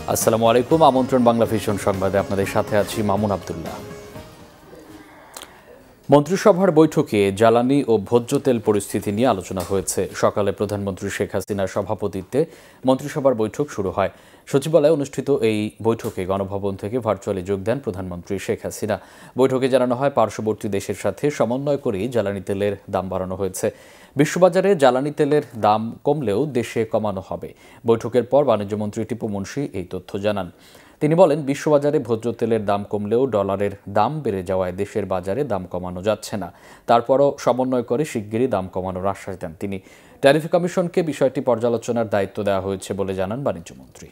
আসসালামু আলাইকুম। আমন্ত্রণ বাংলাভিশন সংবাদে আপনাদের সাথে আছি মামুন আব্দুল্লাহ। মন্ত্রিসভার বৈঠকে জ্বালানি ও ভোজ্য তেল পরিস্থিতি নিয়ে আলোচনা হয়েছে। সকালে প্রধানমন্ত্রী শেখ হাসিনার সভাপতিত্বে মন্ত্রিসভার বৈঠক শুরু হয়। সচিবালয়ে অনুষ্ঠিত এই বৈঠকে গণভবন থেকে ভার্চুয়ালি যোগ দেন প্রধানমন্ত্রী শেখ হাসিনা। বৈঠকে জানানো হয়, পার্শ্ববর্তী দেশের সাথে সমন্বয় করেই জ্বালানি তেলের দাম বাড়ানো হয়েছে। বিশ্ববাজারে জ্বালানি তেলের দাম কমলেও দেশে কমানো হবে। বৈঠকের পর বাণিজ্যমন্ত্রী টিপু মুনশি এই তথ্য জানান। তিনি বলেন, বিশ্ববাজারে ভোজ্য তেলের দাম কমলেও ডলারের দাম বেড়ে যাওয়ায় দেশের বাজারে দাম কমানো যাচ্ছে না। তারপরও সমন্বয় করে শিগগিরই দাম কমানোর আশ্বাস দেন তিনি। ট্যারিফ কমিশনকে বিষয়টি পর্যালোচনার দায়িত্ব দেওয়া হয়েছে বলে জানান বাণিজ্যমন্ত্রী।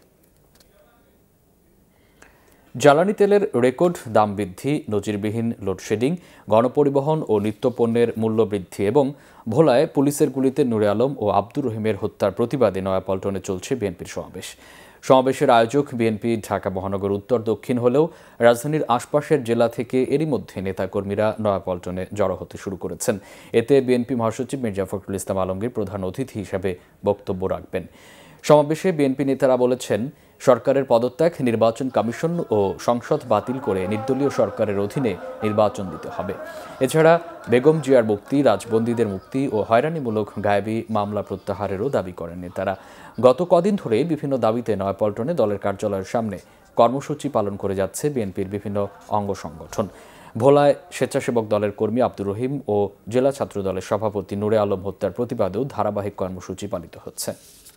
জ্বালানি তেলের রেকর্ড দাম বৃদ্ধি, নজিরবিহীন লোডশেডিং, গণপরিবহন ও নিত্যপণ্যের মূল্য বৃদ্ধি এবং ভোলায় পুলিশের গুলিতে নূরে আলম ও আব্দুর রহিমের হত্যার প্রতিবাদে নয়াপল্টনে চলছে বিএনপির সমাবেশ। সমাবেশের আয়োজক বিএনপি ঢাকা মহানগর উত্তর দক্ষিণ হলেও রাজধানীর আশপাশের জেলা থেকে এরই মধ্যে নেতাকর্মীরা নয়াপল্টনে জড়ো হতে শুরু করেছেন। এতে বিএনপি মহাসচিব মির্জা ফখরুল ইসলাম আলমগীর প্রধান অতিথি হিসেবে বক্তব্য রাখবেন। সমাবেশে বিএনপি নেতারা বলেছেন, সরকারের পদত্যাগ, নির্বাচন কমিশন ও সংসদ বাতিল করে নির্দলীয় সরকারের অধীনে নির্বাচন দিতে হবে। এছাড়া বেগম জিয়ার মুক্তি, রাজবন্দীদের মুক্তি ও হয়রানিমূলক গায়েবী মামলা প্রত্যাহারেরও দাবি করেন নেতারা। গত কদিন ধরে বিভিন্ন দাবিতে নয়াপল্টনে দলের কার্যালয়ের সামনে কর্মসূচি পালন করে যাচ্ছে বিএনপির বিভিন্ন অঙ্গ সংগঠন। ভোলায় স্বেচ্ছাসেবক দলের কর্মী আব্দুর রহিম ও জেলা ছাত্র দলের সভাপতি নূরে আলম হত্যার প্রতিবাদেও ধারাবাহিক কর্মসূচি পালিত হচ্ছে।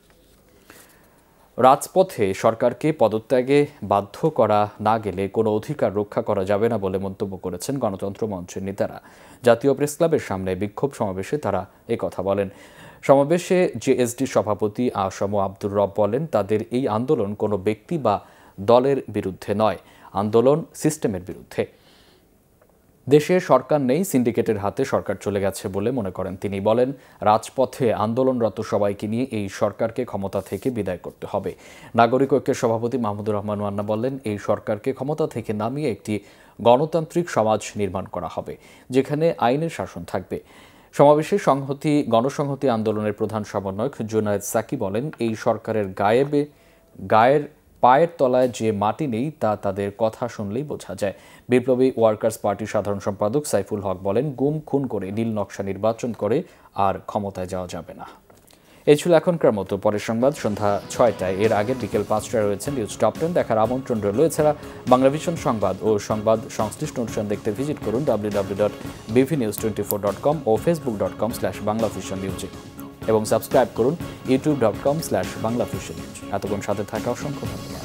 রাজপথে সরকারকে পদত্যাগে বাধ্য করা না গেলে কোনো অধিকার রক্ষা করা যাবে না বলে মন্তব্য করেছেন গণতন্ত্র মঞ্চের নেতারা। জাতীয় প্রেসক্লাবের সামনে বিক্ষোভ সমাবেশে তারা একথা বলেন। সমাবেশে জেএসডি সভাপতি আসম আব্দুর রব বলেন, তাদের এই আন্দোলন কোনো ব্যক্তি বা দলের বিরুদ্ধে নয়, আন্দোলন সিস্টেমের বিরুদ্ধে। দেশে সরকার নেই, সিন্ডিকেটের হাতে সরকার চলে গেছে বলে মনে করেন তিনি। বলেন, রাজপথে আন্দোলনরত সবাইকে নিয়ে এই সরকারকে ক্ষমতা থেকে বিদায় করতে হবে। নাগরিক ঐক্যের সভাপতি মাহমুদুর রহমান মান্না বললেন, এই সরকারকে ক্ষমতা থেকে নামিয়ে একটি গণতান্ত্রিক সমাজ নির্মাণ করা হবে, যেখানে আইনের শাসন থাকবে। সমাবেশে গণসংহতি আন্দোলনের প্রধান সমন্বয়ক জুনায়েদ সাকি বলেন, এই সরকারের গায়ের পায়ের তলায় যে মাটি নেই তা তাদের কথা শুনলেই বোঝা যায়। বিপ্লবী ওয়ার্কার্স পার্টির সাধারণ সম্পাদক সাইফুল হক বলেন, গুম খুন করে নীল নকশা নির্বাচন করে আর ক্ষমতায় যাওয়া যাবে না। এই ছিল এখনকার মতো। পরের সংবাদ সন্ধ্যা ৬টায়। এর আগে বিকেল ৫টায় রয়েছে নিউজ টপ ১০ দেখার আমন্ত্রণ রইল। এছাড়া বাংলাভিশন সংবাদ ও সংবাদ সংশ্লিষ্ট অনুষ্ঠান দেখতে ভিজিট করুন www.bvnews24.com ও facebook.com/banglavisionnews এবং সাবস্ক্রাইব করুন youtube.com/banglavisionnews। এতক্ষণ সাথে থাকা অসংখ্য ধন্যবাদ।